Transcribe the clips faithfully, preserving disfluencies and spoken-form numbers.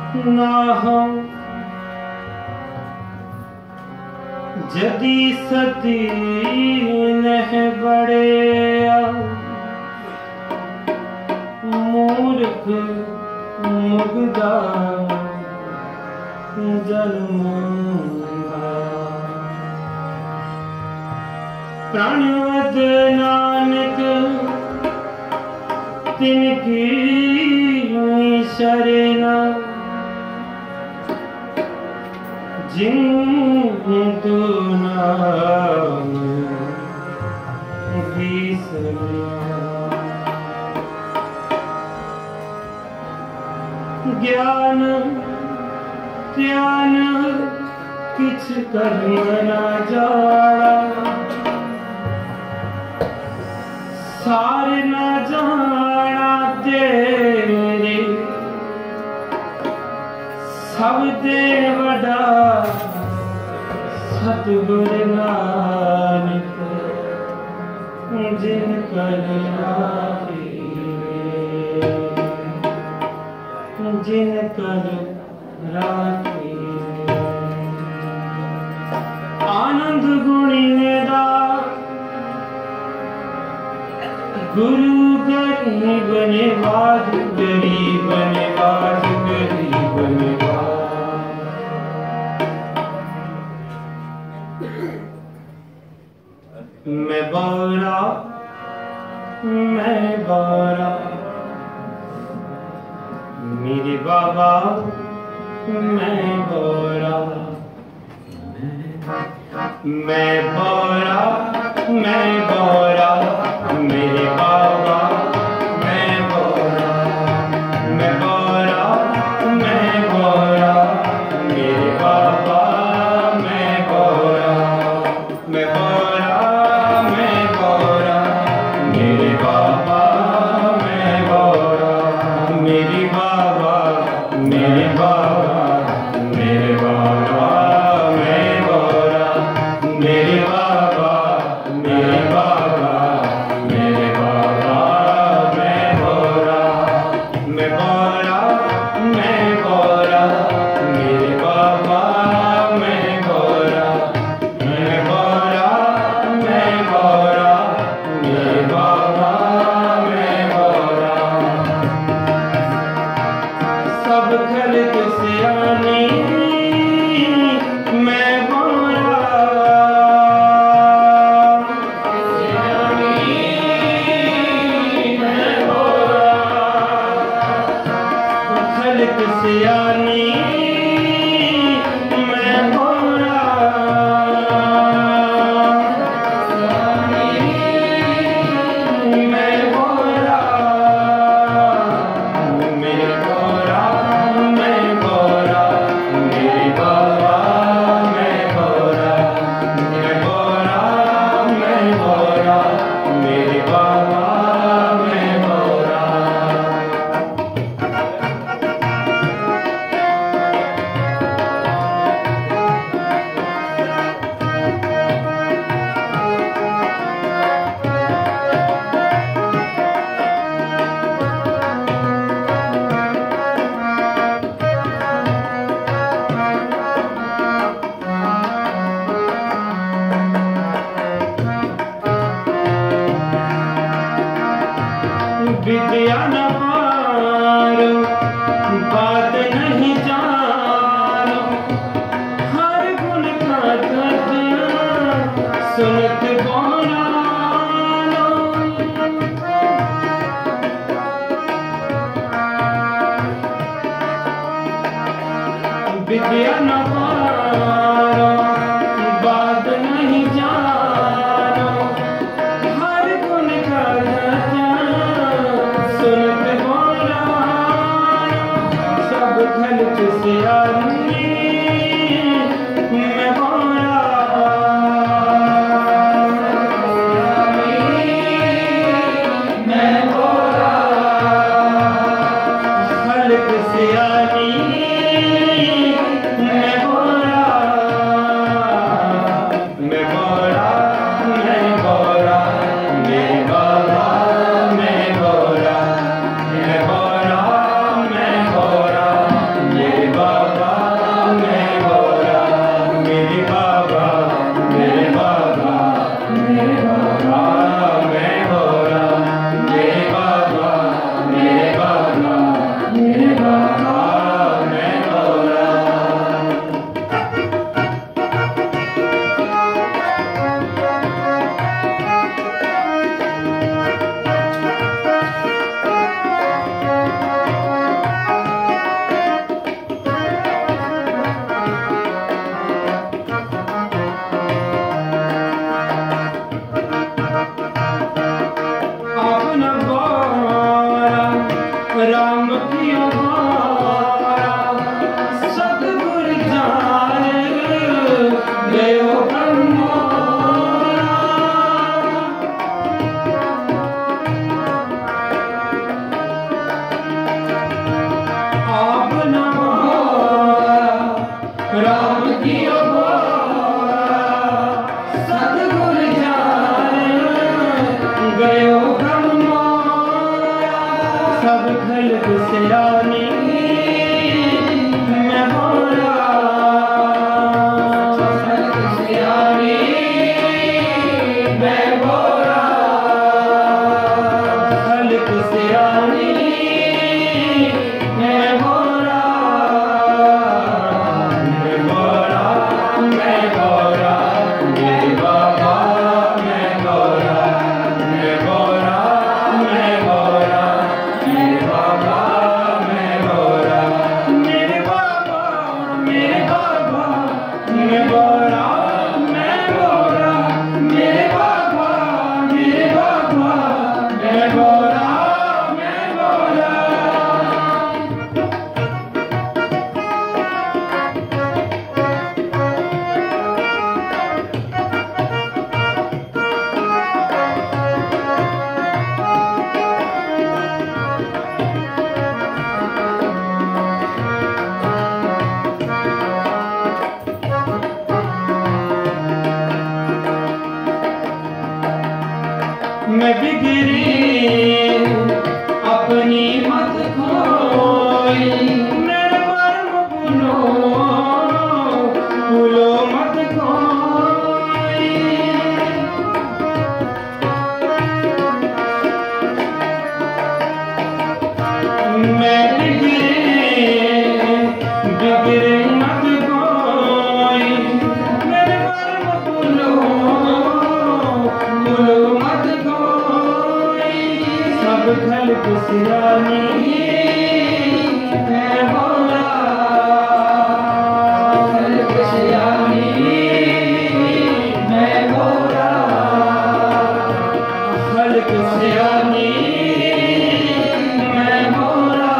ना हो जदी सती नह बड़े मूर्ख मुगदा जन्म प्राणवद नानक तिनकी शरणा जिंदु नाम ज्ञान त्यान किछ कर्म न जाना सार न जाना तेरे सब दे वड़ा सतगुर नानक जिन कर जिन कर राखी आनंद गुणी मेरा गुरु गरीब निवाज गरीब निवाज गरीब निवाज मैं बौरा मैं बौरा मेरे बाबा मैं बौरा मैं बौरा मैं बौरा मेरे बाबा मैं बौरा मैं बौरा मैं बौरा मेरे बाबा मैं बौरा मैं बौरा मैं बौरा मेरे बाबा मैं बौरा मेरे बाबा मेरे बाबा मेरे बाबा मैं बौरा मेरे बाबा मेरे बाबा मेरे बाबा मैं बौरा मैं बौरा मैं बौरा मेरे बाबा मैं बौरा मैं बौरा मैं बौरा मेरे बाबा मैं बौरा सब खलक सियानी मैं बौरा सियानी मैं बौरा खलक सियानी मैं बौरा सियानी मैं बौरा मेरे बौरा मैं बौरा मेरे बाबा मैं बौरा मैं बौरा मैं बौरा मेरे बाबा मैं बौरा विद्या न पारो बात नहीं जानो हर गुण का तत सुनत बोलानो विद्या न पारो बात नहीं जानो हर गुण का तत सुनत बोलानो सब खलक सियानी मैं बौरा मैं बौरा खलक सियानी मैं राम कियो बोरा सतगुर जान गयो मैं बिगड़ी अपनी मत खोई मेरे मर्म भूलो भूलो मत खोई मैं बिगड़ी बिगड़ी मत खोई मेरे मर्म भूलो भूलो मत खल कुसियानी मैं बोला खल कुसियानी मैं बोला खल कुसियानी मैं बोला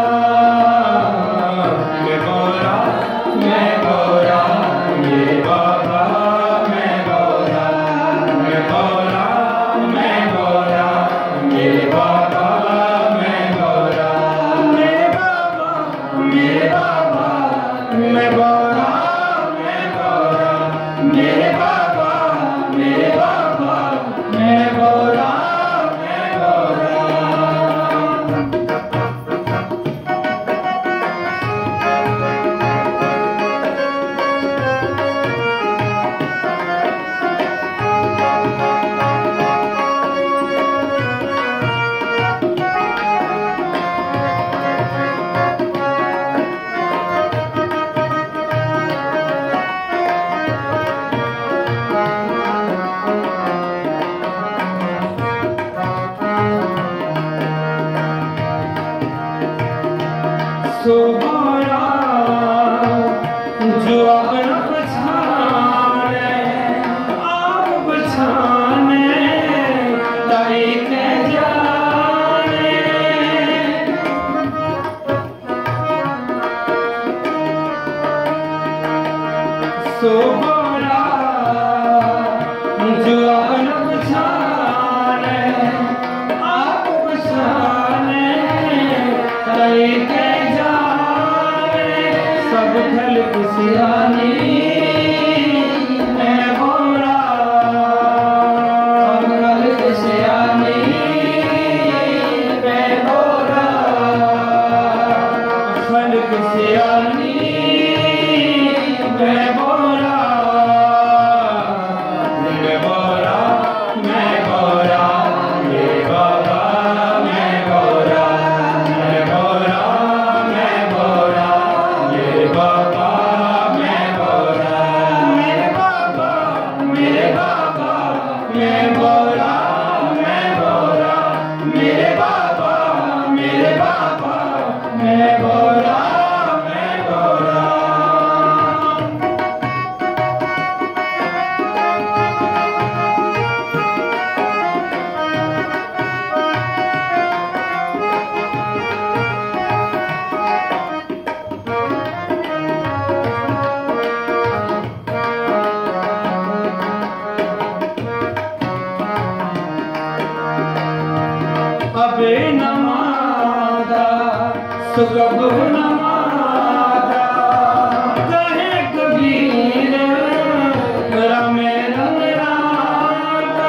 मैं बोला मैं बोला मेरे बाबा मैं बोला मैं बोला मैं बोला मेरे बाबा मैं बोरा मैं बोरा मेरे बाबा मेरे बाबा मैं बोरा मैं बोरा सो बोरा जो अपना पछाने आप पछाने लाई के जाने सो बोरा जो अपना पछाने आप पछाने लाई के खल कुसियानी मैं बोरा खल कुसियानी मैं बोरा खल कुसियानी मैं बोरा मैं बोरा मैं बोरा मेरे बाबा मैं बोरा मैं बोरा मैं बोरा मेरे बाबा मैं बोरा सुगब न माता कहे कबीर रमे रंग राता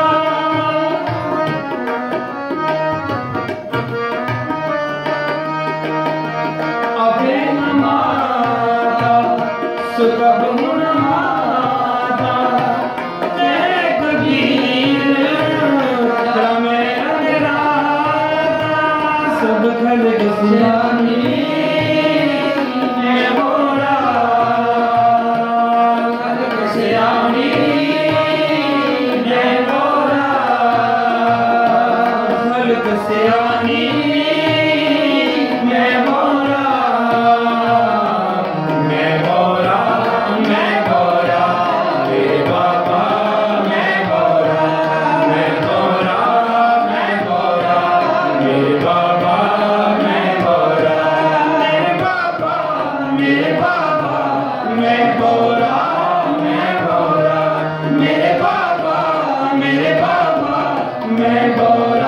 अबे न माता सुगब न माता कहे कबीर रमे रंग राता सब खल सियानी मैं बोरा खल सियानी मैं बोरा खल सियानी मैं बोरा मैं बोरा मैं बोरा रे बाबा मैं बोरा मैं बोरा मैं बोरा मेरे बाबा मैं बोरा मेरे बाबा मेरे बाबा मैं बोरा मैं बोरा मेरे बाबा मेरे बाबा मैं बोरा